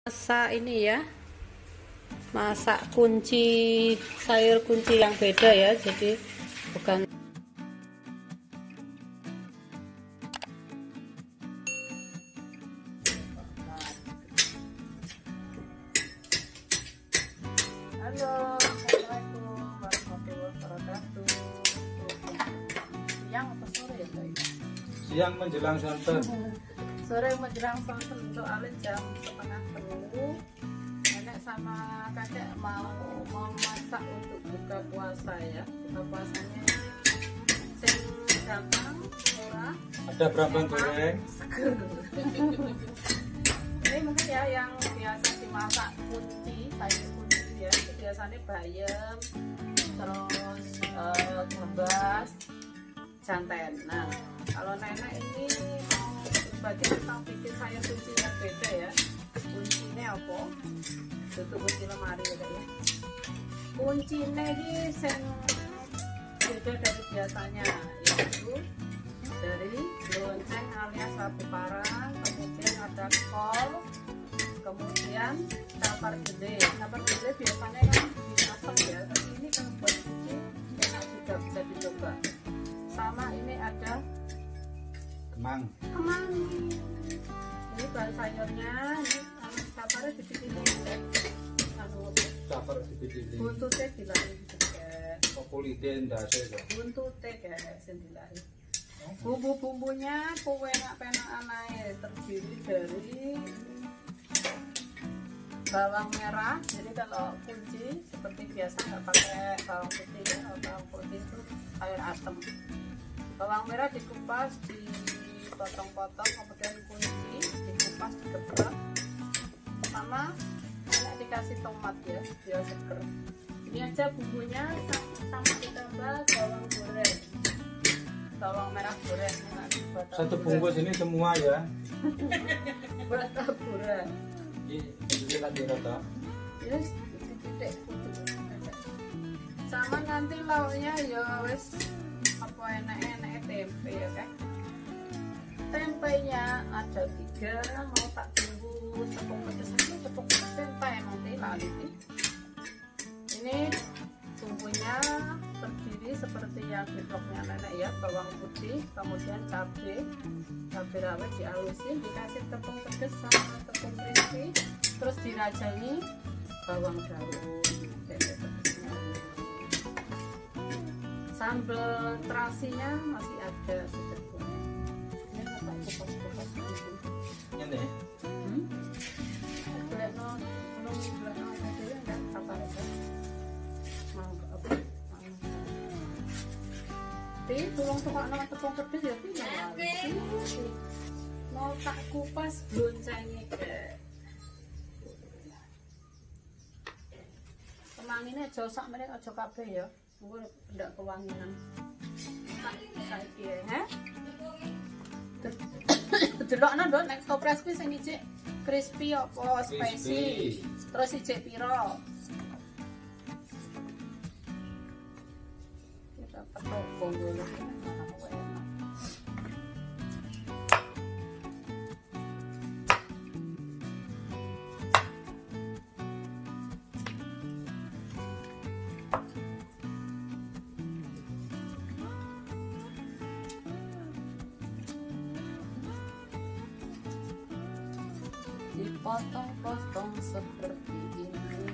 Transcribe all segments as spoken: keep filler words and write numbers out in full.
Masak ini ya, masak kunci, sayur kunci yang beda ya, jadi bukan Halo, assalamualaikum warahmatullahi wabarakatuh. Siang atau sore ya guys? Siang menjelang sonten. Sore menjelang sonten untuk alih jam setengah telu. Nenek sama kakek mau mau masak untuk buka puasa ya. Buka puasanya sing gampang, murah. Ada berambang goreng. Seger. Ini mungkin ya yang biasa dimasak kunci, sayur kunci ya. Biasanya bayam, terus uh, gambas, janten. Nah, kalau nenek ini mau berbagi tentang bikin sayur kunci yang beda ya. Kuncinya apa? Tutup kunci lemari ya ya. Kuncinya ini yang beda dari biasanya, yaitu dari lonceng alias labu parang, kemudian ada kol, kemudian kapar gede. Kapar gede biasanya kan dimasak ya, tapi ini kan buat kunci enak juga, bisa dicoba. Sama ini ada Kemang. kemang. Ini bahan sayurnya, ini kaparnya dibikin anu Kapar dipilih. buntutnya dilahin juga. Populiden dasi kok. Buntutnya kayak sendiri. Bumbu-bumbunya kowe enak penak anae terdiri dari bawang merah. Jadi kalau kunci seperti biasa nggak pakai bawang putih ya. Kalau bawang putih itu air asam. Bawang merah dikupas, dipotong-potong, kemudian kunci dikupas, digeprek, sama enak dikasih tomat ya biar seger. Ini aja bumbunya sama ditambah bawang goreng, bawang merah goreng. Satu bungkus ini semua ya. Buat taburan. Ini kan dirata. Yes, titik sama nanti lauknya ya wes apa enak-enak tempe ya kan. Tempenya ada tiga, mau tak tunggu tepung pedas aja, tepung pedas tempe nanti lali nih. Ini bumbunya terdiri seperti yang di vlognya nenek ya, bawang putih, kemudian cabai, cabai rawit dihalusin, dikasih tepung pedas sama tepung crispy, terus dirajani bawang daun, pedasnya. Sambal terasinya masih ada sudah punya. Ini apa kupas-kupas ini? Ini. Hmm? Boleh no, belum boleh no itu ya kan apa itu? Mau apa? Tapi tolong tukar nama tepung pedas ya pi ya. Mau tak kupas bloncengnya ke. Kemanginnya aja sak meneh aja kabeh ya. Gue ndak kewangian. Tak saiki ya. Delokno nduk nek toples kuwi sing ijik crispy apa spicy. Terus ijik piro? Kita petok bonggol. Dipotong-potong seperti ini.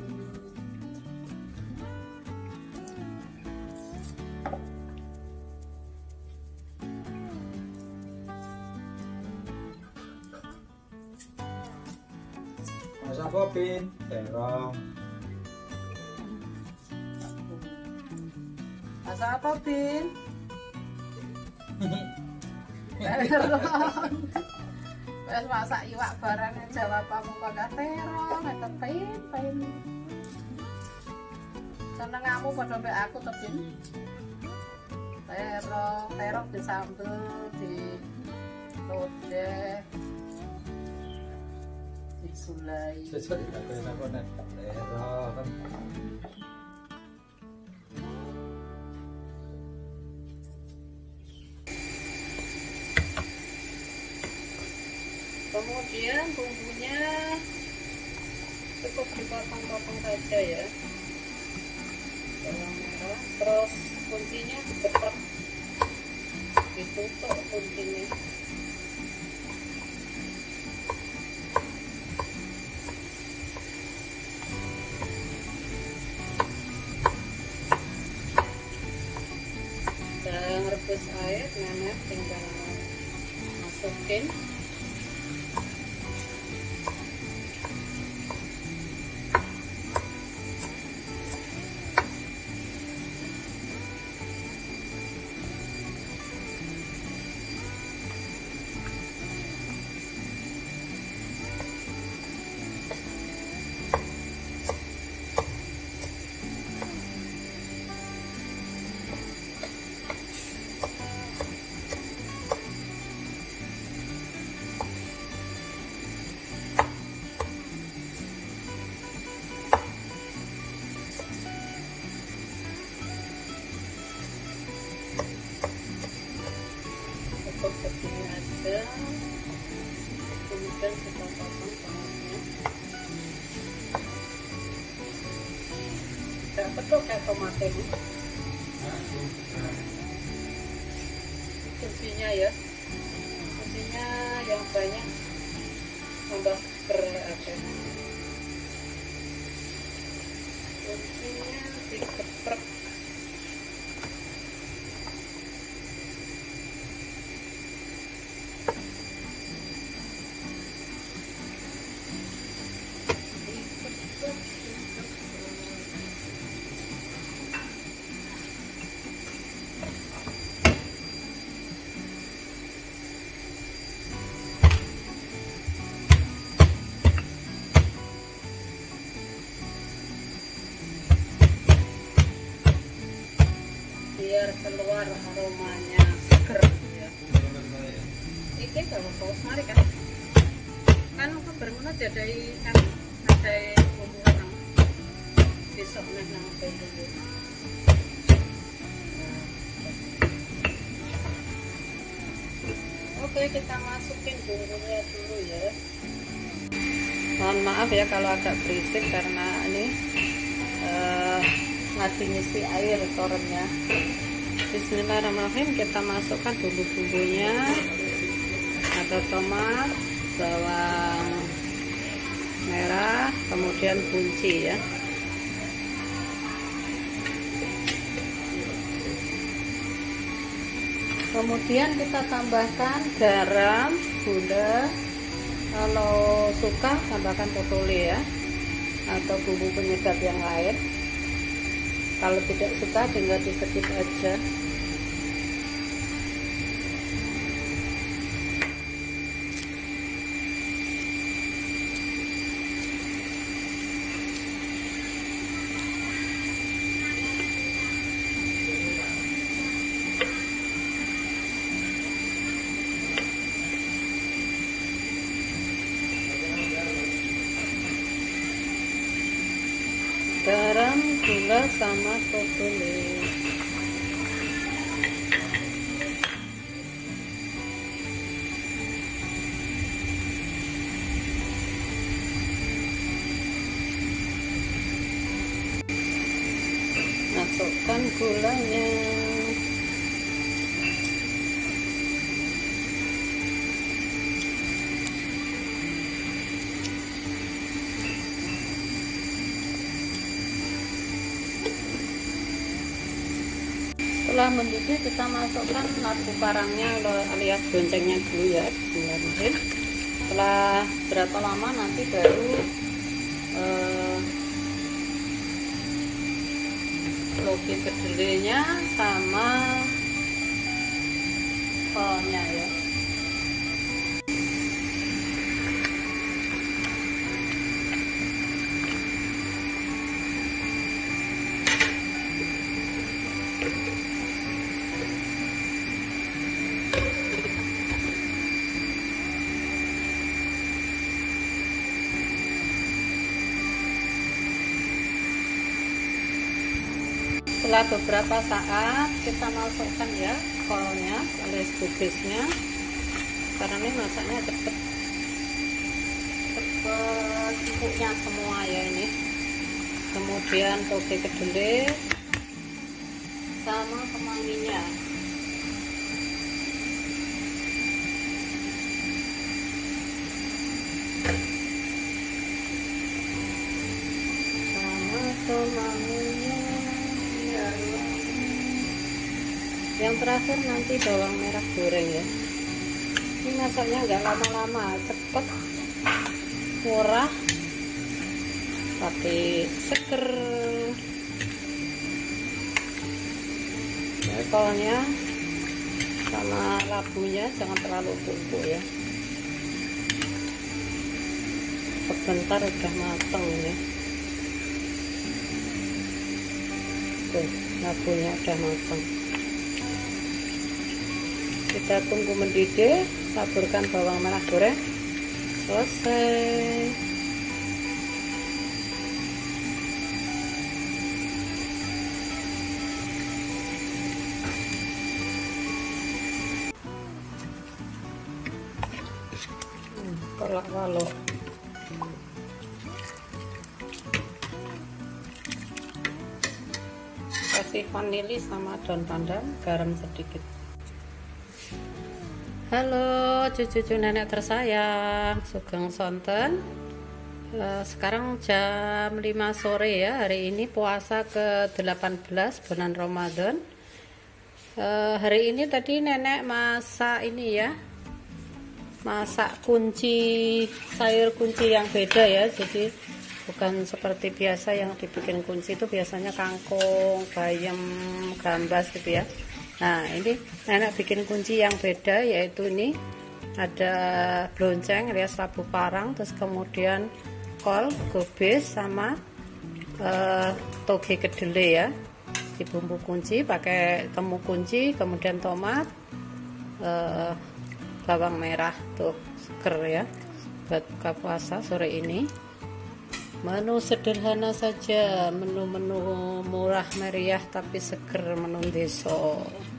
Mas apa pin? Terong. Masak apa, Bin? Terong. Wes masak iwak barang jawab kamu kok terong, ngeten pin, pin. Seneng kamu padha mbek aku to, Bin. Terong, terong disambel di lodeh. Disulai. Sesuk dikatakan apa nek terong. Kemudian bumbunya cukup dipotong-potong saja ya, bawang merah. Terus kuncinya digeprek, ditutup kuncinya. Udah ngerebus air, nenek tinggal masukin. Begini aja, kemudian kita potong tomatnya. Gak betul kayak tomat ini. Kuncinya ya, kuncinya yang banyak tambah seger aja. Kuncinya digeprek. Biar keluar aromanya seger ya. Iki kalau saus mari kan kan bermula jadi kan ada bumbu nang besok nang nang bumbu. Oke, kita masukin bumbunya dulu ya. Mohon maaf ya kalau agak berisik karena ini uh, lagi ngisi air torennya. Bismillahirrahmanirrahim, kita masukkan bumbu-bumbunya. Ada tomat, bawang merah, kemudian kunci ya. Kemudian kita tambahkan garam, gula, kalau suka tambahkan totoli ya, atau bumbu penyedap yang lain. Kalau tidak suka tinggal di skip aja. Garam, gula, sama totoli. Masukkan gulanya. Setelah mendidih kita masukkan ladu parangnya alias goncengnya dulu ya. Setelah berapa lama nanti baru eh, loki kedelainya sama kolnya ya. Setelah beberapa saat kita masukkan ya kolnya alias kubisnya, karena ini masaknya cepet. dapat empuknya semua ya ini. Kemudian toge kedelai sama kemanginya. Sama kemanginya. Ya, yang terakhir nanti bawang merah goreng ya. Ini masaknya nggak lama-lama, cepet, murah, tapi seger. Levelnya sama labunya jangan terlalu bumbu ya. Sebentar udah matang ya. Tuh, labunya udah matang. Kita tunggu mendidih, taburkan bawang merah goreng. Selesai. Hmm, kolak waluh. Kasih vanili sama daun pandan, garam sedikit. Halo cucu-cucu nenek tersayang, Sugeng Sonten. Sekarang jam lima sore ya. Hari ini puasa ke delapan belas bulan Ramadan. Hari ini tadi nenek masak ini ya, masak kunci, sayur kunci yang beda ya. Jadi bukan seperti biasa yang dibikin kunci itu biasanya kangkung, bayam, gambas gitu ya. Nah ini nenek bikin kunci yang beda, yaitu ini ada blonceng alias labu parang, terus kemudian kol, gobis, sama uh, toge kedelai ya. Di bumbu kunci pakai temu kunci, kemudian tomat, uh, bawang merah, tuh seger ya buat buka puasa sore ini. Menu sederhana saja, menu-menu murah meriah tapi seger, menu deso.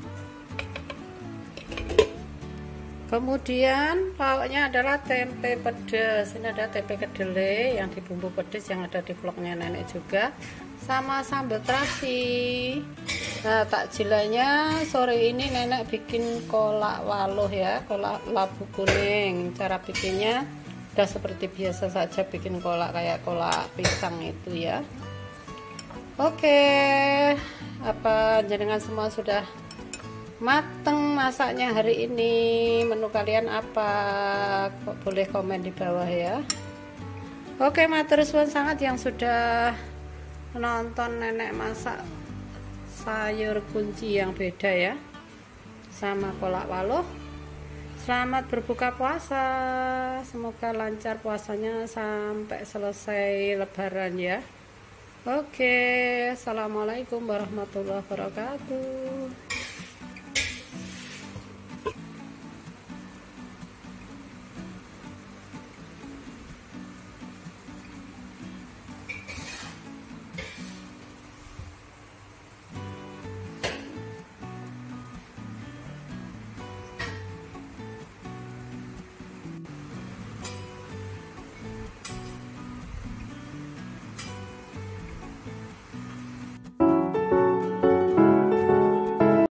Kemudian lauknya adalah tempe pedas. Ini ada tempe kedelai yang dibumbu pedas yang ada di vlognya nenek juga, sama sambal terasi. Nah takjilannya sore ini nenek bikin kolak waluh ya, kolak labu kuning. Cara bikinnya udah seperti biasa saja, bikin kolak kayak kolak pisang itu ya. Oke, apa jenengan semua sudah mateng masaknya hari ini? Menu kalian apa? Boleh komen di bawah ya. Oke, matur suwun sangat yang sudah menonton nenek masak sayur kunci yang beda ya, sama kolak waluh. Selamat berbuka puasa, semoga lancar puasanya sampai selesai lebaran ya. Oke, assalamualaikum warahmatullahi wabarakatuh.